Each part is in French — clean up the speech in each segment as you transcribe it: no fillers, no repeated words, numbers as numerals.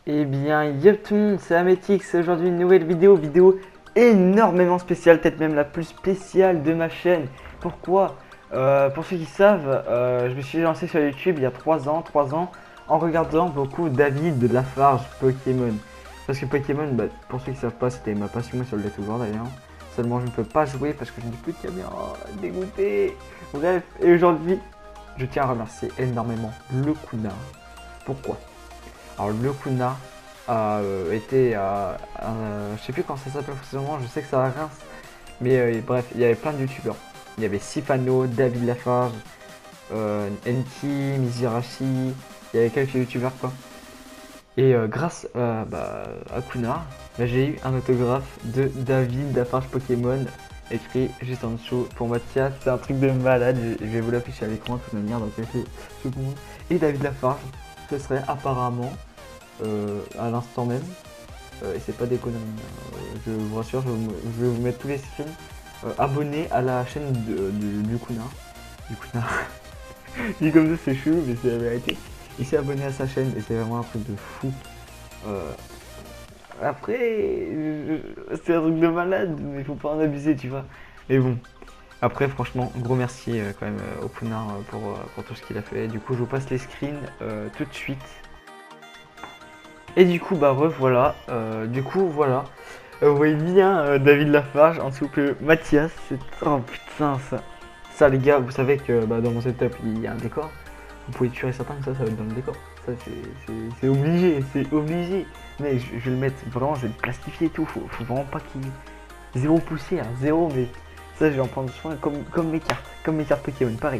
Eh bien, yo tout le monde, c'est Ametix, c'est aujourd'hui une nouvelle vidéo énormément spéciale, peut-être même la plus spéciale de ma chaîne. Pourquoi? Pour ceux qui savent, je me suis lancé sur YouTube il y a 3 ans, en regardant beaucoup David Lafarge Pokémon. Parce que Pokémon, pour ceux qui savent pas, c'était ma passion sur le Let's Go d'ailleurs. Seulement je ne peux pas jouer parce que je n'ai plus de caméra, dégoûté. Bref, et aujourd'hui, je tiens à remercier énormément le Kuna. Pourquoi? Alors le Kuna a été je sais plus comment ça s'appelle précisément, je sais que ça à Reims, mais bref, il y avait plein de youtubeurs. Il y avait Sifano, David Lafarge, Enki, Mizirashi, il y avait quelques youtubeurs quoi. Et grâce à Kuna, j'ai eu un autographe de David Lafarge Pokémon écrit juste en dessous pour Mathias. C'est un truc de malade, je vais vous l'afficher à l'écran de toute manière dans quelques secondes. Et David Lafarge, ce serait apparemment à l'instant même, et c'est pas déconnant, je vous rassure, je vais vous mettre tous les screens, abonné à la chaîne du Kuna. Dit comme ça c'est chelou mais c'est la vérité. Il s'est abonné à sa chaîne et c'est vraiment un truc de fou. Après, c'est un truc de malade, mais faut pas en abuser, tu vois. Mais bon, après franchement, gros merci quand même au Kuna pour tout ce qu'il a fait. Du coup, je vous passe les screens tout de suite. Et du coup, voilà. Vous voyez bien David Lafarge en dessous que Mathias. Oh putain, ça les gars, vous savez que dans mon setup il y a un décor. Vous pouvez tuer certains que ça va être dans le décor. Ça c'est obligé, c'est obligé. Mais je vais le mettre vraiment, je vais le plastifier et tout. Faut vraiment pas qu'il y ait zéro poussière, zéro. Mais ça, je vais en prendre soin comme mes cartes Pokémon, pareil.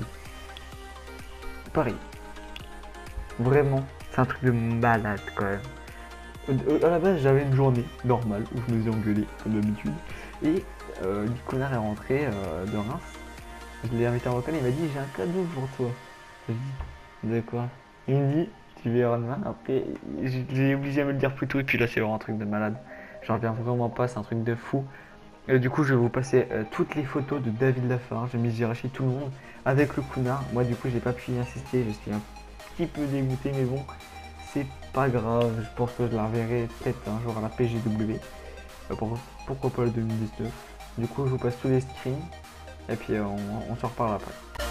Vraiment, c'est un truc de malade quand même. À la base, j'avais une journée normale où je me faisais engueuler comme d'habitude. Et le connard est rentré de Reims. Je l'ai invité en vocal, il m'a dit j'ai un cadeau pour toi. Je lui ai dit de quoi? Il me dit tu verras demain. Après, j'ai obligé à me le dire plus tôt. Et puis là, c'est vraiment un truc de malade. J'en reviens vraiment pas, c'est un truc de fou. Du coup, je vais vous passer toutes les photos de David Lafarge, de Mizirashi, tout le monde avec le Kuna. Moi, du coup, j'ai pas pu y insister. Je suis un petit peu dégoûté, mais bon. C'est pas grave, je pense que je la reverrai peut-être un jour à la PGW. Pourquoi pas le 2019. Du coup, je vous passe tous les screens et puis on se reparle après.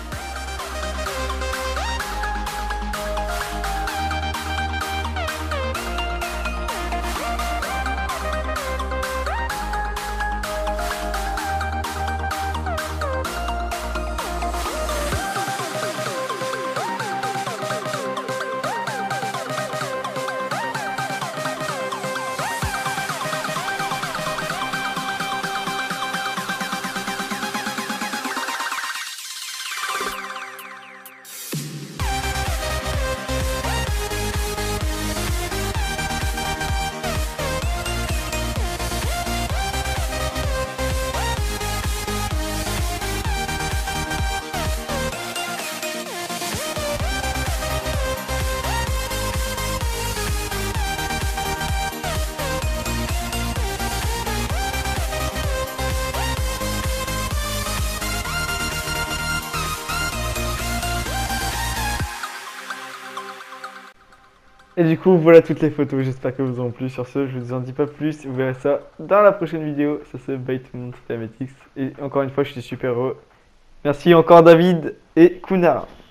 Et du coup, voilà toutes les photos, j'espère que vous en plu. Sur ce, je vous en dis pas plus, vous verrez ça dans la prochaine vidéo. Ça c'est bye tout le monde, c'était Ametix. Et encore une fois, je suis super heureux. Merci encore David et Kuna.